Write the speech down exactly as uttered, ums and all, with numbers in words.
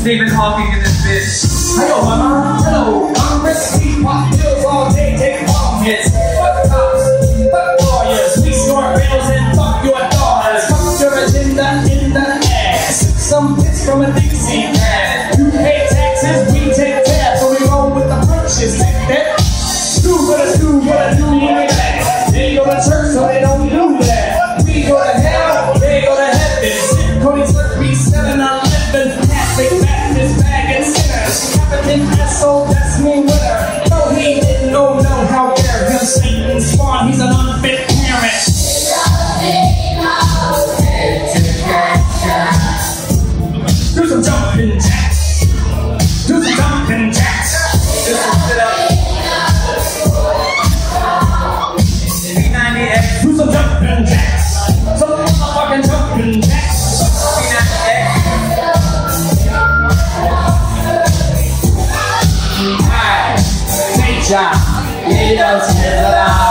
Stephen Hawking in this bitch. Hello, mama. Hello, Congress. We pop pills all day, take bomb hits. Fuck cops, fuck lawyers. We snort bills and fuck your daughters. Fuck your agenda in the ass. Some bitch from a Dixie pad. You pay taxes, we take tabs. So we roll with the punches. Take that. Do what I do, what I do, what I do. They go to church, so they don't do that. We go to hell, they go to heaven. Cody Turkey, seven eleven. Catholic Baptist bag and sinners. Captain S O, that's me winner. No, he didn't know, know how dare him. Satan spawn, he's an unfit parent. Do some jumping jacks. Do some jumping jacks. Do some sit-ups. Do some jumping jacks. Some motherfucking jumping jacks. Alright, nature, he don't sit around.